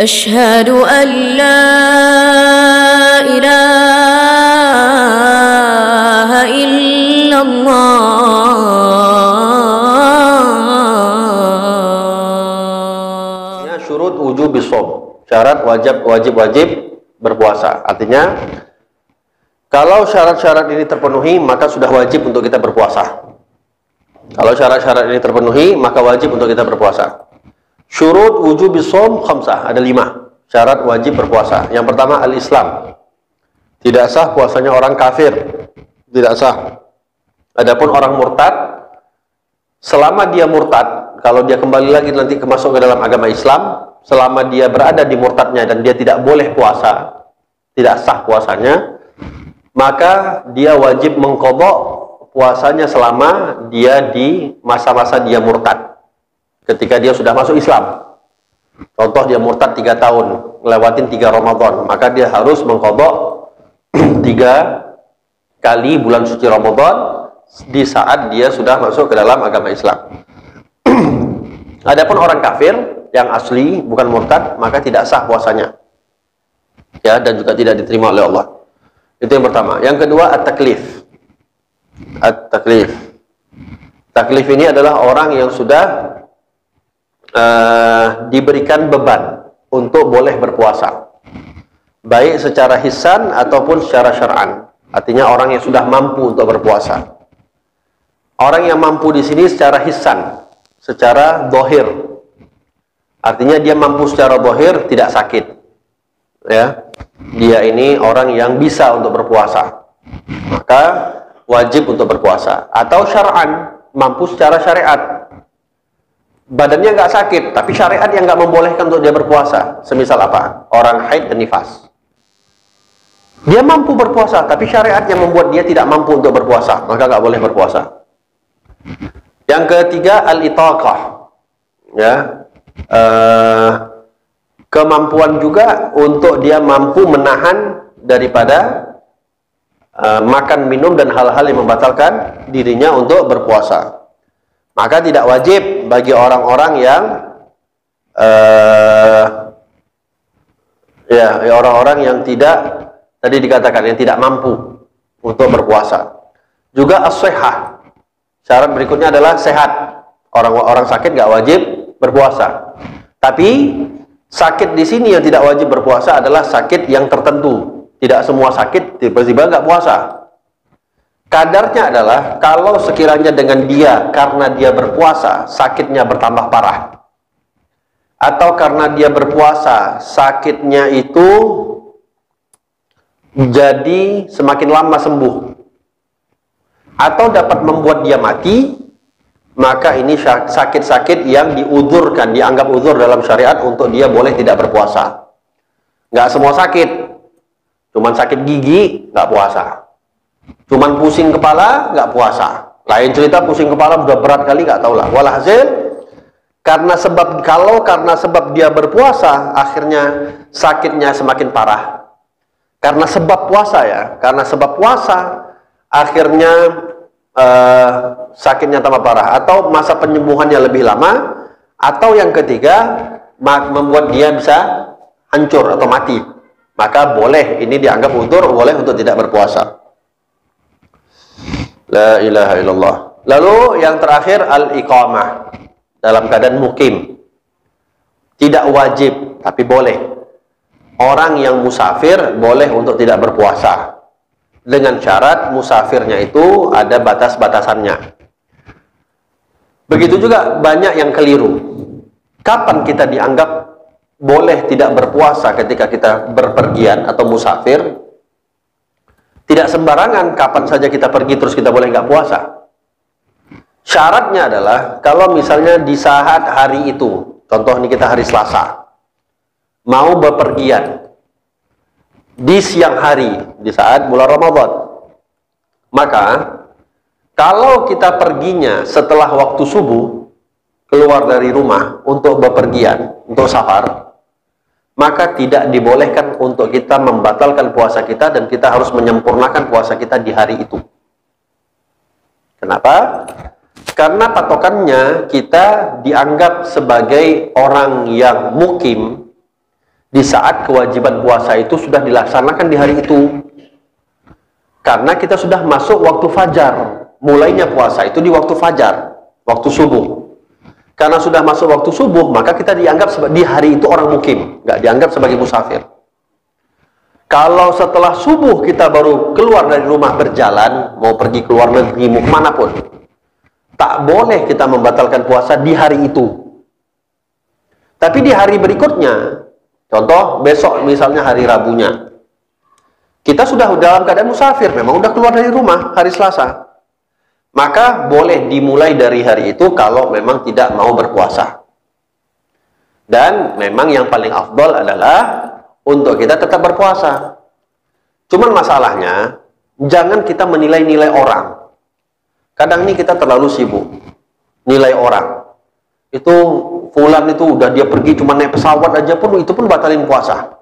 أشهد أن لا إله إلا الله. Syurut wujub shaum, syarat wajib berpuasa. Artinya kalau syarat-syarat ini terpenuhi maka sudah wajib untuk kita berpuasa. Kalau syarat-syarat ini terpenuhi maka wajib untuk kita berpuasa. Syurut wujub shaum khamsah, ada 5 syarat wajib berpuasa. Yang pertama al-Islam. Tidak sah puasanya orang kafir, tidak sah. Adapun orang murtad, selama dia murtad, kalau dia kembali lagi nanti masuk ke dalam agama Islam, selama dia berada di murtadnya dan dia tidak boleh puasa, tidak sah puasanya, maka dia wajib mengqadha puasanya selama dia di masa-masa dia murtad. Ketika dia sudah masuk Islam, contoh dia murtad 3 tahun, ngelewatin 3 Ramadan, maka dia harus mengqadha 3 kali bulan suci Ramadan di saat dia sudah masuk ke dalam agama Islam. Adapun orang kafir yang asli bukan murtad, maka tidak sah puasanya, ya, dan juga tidak diterima oleh Allah. Itu yang pertama. Yang kedua at-taklif. At-taklif. Taklif ini adalah orang yang sudah diberikan beban untuk boleh berpuasa, baik secara hissan ataupun secara syar'an. Artinya orang yang sudah mampu untuk berpuasa. Orang yang mampu di sini secara hissan, secara zahir. Artinya dia mampu secara zahir, tidak sakit. Ya, dia ini orang yang bisa untuk berpuasa, maka wajib untuk berpuasa. Atau syar'an, mampu secara syariat. Badannya nggak sakit, tapi syariat yang nggak membolehkan untuk dia berpuasa. Semisal apa? Orang haid dan nifas. Dia mampu berpuasa, tapi syariat yang membuat dia tidak mampu untuk berpuasa, maka nggak boleh berpuasa. Yang ketiga al-itaqah, ya, kemampuan juga untuk dia mampu menahan daripada makan, minum dan hal-hal yang membatalkan dirinya untuk berpuasa. Maka tidak wajib bagi orang-orang yang orang-orang yang tidak, tadi dikatakan yang tidak mampu untuk berpuasa. Juga as-sihah. Syarat berikutnya adalah sehat. Orang-orang sakit nggak wajib berpuasa. Tapi sakit di sini yang tidak wajib berpuasa adalah sakit yang tertentu. Tidak semua sakit tiba-tiba nggak puasa. Kadarnya adalah kalau sekiranya dengan dia karena dia berpuasa sakitnya bertambah parah, atau karena dia berpuasa sakitnya itu jadi semakin lama sembuh, atau dapat membuat dia mati, maka ini sakit-sakit yang diuzurkan, dianggap uzur dalam syariat untuk dia boleh tidak berpuasa. Nggak semua sakit, cuman sakit gigi nggak puasa, cuman pusing kepala nggak puasa. Lain cerita pusing kepala sudah berat kali nggak tahu lah. Walhasil karena sebab dia berpuasa akhirnya sakitnya semakin parah. Karena sebab puasa ya, karena sebab puasa akhirnya sakitnya tambah parah, atau masa penyembuhannya lebih lama, atau yang ketiga membuat dia bisa hancur atau mati, maka boleh, ini dianggap uzur, boleh untuk tidak berpuasa. La ilaha illallah. Lalu yang terakhir al-iqamah, dalam keadaan mukim. Tidak wajib, tapi boleh. Orang yang musafir boleh untuk tidak berpuasa, dengan syarat musafirnya itu ada batas-batasannya. Begitu juga banyak yang keliru. Kapan kita dianggap boleh tidak berpuasa ketika kita berpergian atau musafir? Tidak sembarangan kapan saja kita pergi terus kita boleh nggak puasa. Syaratnya adalah kalau misalnya di saat hari itu, contoh ini kita hari Selasa, mau bepergian di siang hari di saat bulan Ramadan, maka kalau kita perginya setelah waktu subuh, keluar dari rumah untuk bepergian, untuk safar, maka tidak dibolehkan untuk kita membatalkan puasa kita dan kita harus menyempurnakan puasa kita di hari itu. Kenapa? Karena patokannya kita dianggap sebagai orang yang mukim di saat kewajiban puasa itu sudah dilaksanakan di hari itu. Karena kita sudah masuk waktu fajar. Mulainya puasa itu di waktu fajar, waktu subuh. Karena sudah masuk waktu subuh, maka kita dianggap di hari itu orang mukim, nggak dianggap sebagai musafir. Kalau setelah subuh kita baru keluar dari rumah berjalan, mau pergi ke luar negeri, mau kemanapun, tak boleh kita membatalkan puasa di hari itu. Tapi di hari berikutnya, contoh besok misalnya hari Rabunya, kita sudah dalam keadaan musafir, memang udah keluar dari rumah hari Selasa, maka boleh dimulai dari hari itu kalau memang tidak mau berpuasa. Dan memang yang paling afdol adalah untuk kita tetap berpuasa. Cuman masalahnya, jangan kita menilai-nilai orang. Kadang ini kita terlalu sibuk nilai orang. Itu fulan itu udah dia pergi cuma naik pesawat aja pun, itu pun batalin puasa.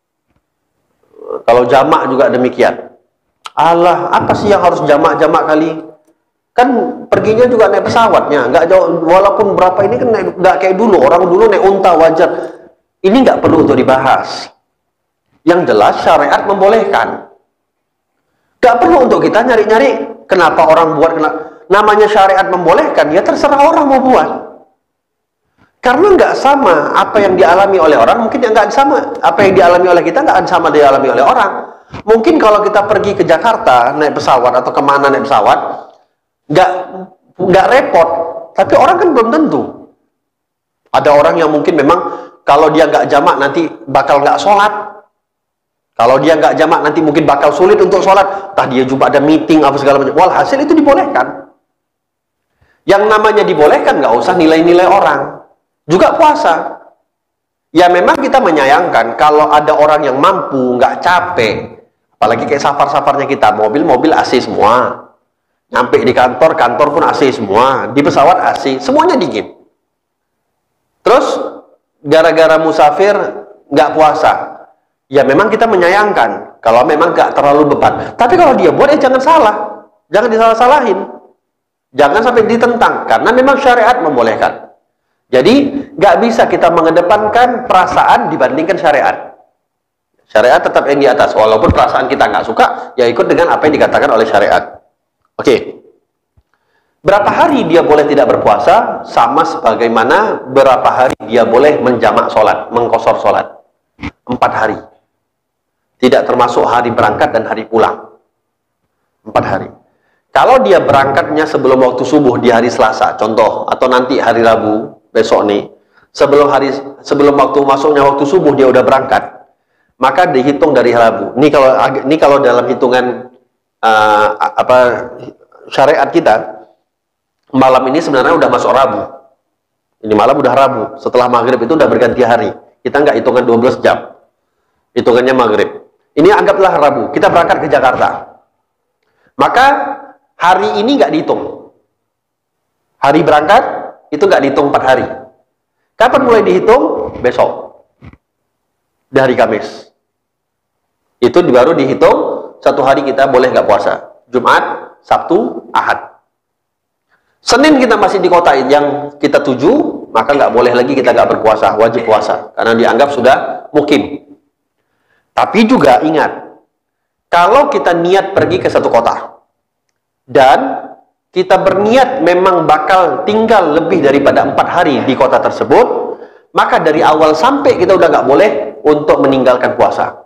Kalau jamak juga demikian. Alah, apa sih yang harus jamak-jamak kali? Kan perginya juga naik pesawatnya, nggak jauh, walaupun berapa ini kan nggak kayak dulu. Orang dulu naik unta wajar. Ini nggak perlu untuk dibahas. Yang jelas syariat membolehkan. Nggak perlu untuk kita nyari-nyari kenapa orang buat, namanya syariat membolehkan, ya terserah orang mau buat. Karena nggak sama apa yang dialami oleh orang, mungkin yang nggak sama apa yang dialami oleh kita, nggak sama dialami oleh orang. Mungkin kalau kita pergi ke Jakarta naik pesawat atau kemana naik pesawat, nggak repot, tapi orang kan belum tentu. Ada orang yang mungkin memang kalau dia nggak jamak nanti bakal nggak sholat. Kalau dia nggak jamak nanti mungkin bakal sulit untuk sholat. Tah dia juga ada meeting apa segala macam. Walhasil itu dibolehkan. Yang namanya dibolehkan nggak usah nilai-nilai orang. Juga puasa. Ya memang kita menyayangkan kalau ada orang yang mampu, nggak capek. Apalagi kayak safar-safarnya kita, mobil AC semua. Nyampe di kantor pun AC semua. Di pesawat AC, semuanya dingin. Terus gara-gara musafir nggak puasa. Ya memang kita menyayangkan kalau memang gak terlalu beban. Tapi kalau dia buat, ya jangan salah. Jangan disalah-salahin. Jangan sampai ditentang. Karena memang syariat membolehkan. Jadi gak bisa kita mengedepankan perasaan dibandingkan syariat. Syariat tetap yang di atas. Walaupun perasaan kita gak suka, ya ikut dengan apa yang dikatakan oleh syariat. Oke. Berapa hari dia boleh tidak berpuasa? Sama sebagaimana berapa hari dia boleh menjamak sholat, mengqashar sholat. 4 hari. Tidak termasuk hari berangkat dan hari pulang. 4 hari. Kalau dia berangkatnya sebelum waktu subuh di hari Selasa, contoh, atau nanti hari Rabu, besok nih, sebelum waktu masuknya waktu subuh dia udah berangkat, maka dihitung dari Rabu. Ini kalau dalam hitungan syariat kita, malam ini sebenarnya udah masuk Rabu. Ini malam udah Rabu. Setelah maghrib itu udah berganti hari. Kita nggak hitungan 12 jam. Hitungannya maghrib. Ini anggaplah Rabu, kita berangkat ke Jakarta. Maka hari ini nggak dihitung. Hari berangkat itu nggak dihitung 4 hari. Kapan mulai dihitung? Besok. Di hari Kamis. Itu baru dihitung 1 hari kita boleh nggak puasa. Jumat, Sabtu, Ahad. Senin kita masih di kota yang kita tuju, maka nggak boleh lagi kita nggak berpuasa, wajib puasa. Karena dianggap sudah mukim. Tapi juga ingat, kalau kita niat pergi ke satu kota, dan kita berniat memang bakal tinggal lebih daripada 4 hari di kota tersebut, maka dari awal sampai kita udah nggak boleh untuk meninggalkan puasa.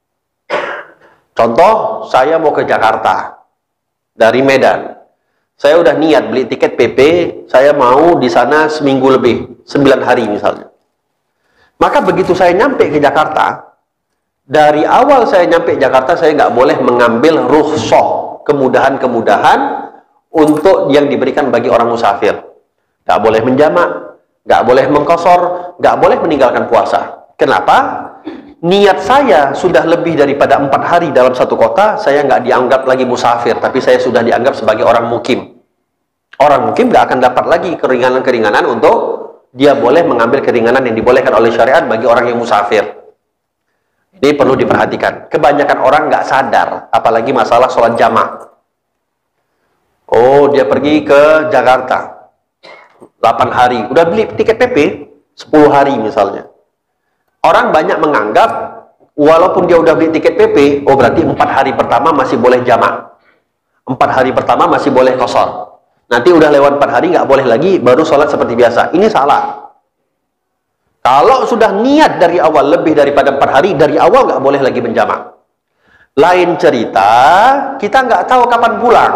Contoh, saya mau ke Jakarta dari Medan. Saya udah niat beli tiket PP, saya mau di sana seminggu lebih, 9 hari misalnya. Maka begitu saya nyampe ke Jakarta, dari awal saya nyampe Jakarta, saya nggak boleh mengambil rukhsah, kemudahan-kemudahan untuk yang diberikan bagi orang musafir. Nggak boleh menjamak, nggak boleh mengqashar, nggak boleh meninggalkan puasa. Kenapa? Niat saya sudah lebih daripada 4 hari dalam satu kota, saya nggak dianggap lagi musafir, tapi saya sudah dianggap sebagai orang mukim. Orang mukim nggak akan dapat lagi keringanan-keringanan untuk dia boleh mengambil keringanan yang dibolehkan oleh syariat bagi orang yang musafir. Ini perlu diperhatikan. Kebanyakan orang nggak sadar, apalagi masalah sholat jamaah. Oh, dia pergi ke Jakarta 8 hari, udah beli tiket PP 10 hari misalnya. Orang banyak menganggap walaupun dia udah beli tiket PP, oh berarti 4 hari pertama masih boleh jamak. 4 hari pertama masih boleh qashar. Nanti udah lewat 4 hari nggak boleh lagi, baru sholat seperti biasa. Ini salah. Kalau sudah niat dari awal lebih daripada 4 hari, dari awal nggak boleh lagi menjamak. Lain cerita, kita nggak tahu kapan pulang.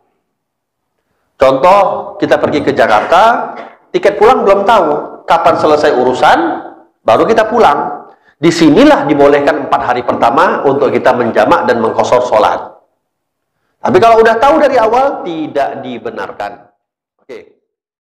Contoh, kita pergi ke Jakarta, tiket pulang belum tahu. Kapan selesai urusan, baru kita pulang. Disinilah dibolehkan 4 hari pertama untuk kita menjamak dan mengqashar sholat. Tapi kalau udah tahu dari awal, tidak dibenarkan. Oke.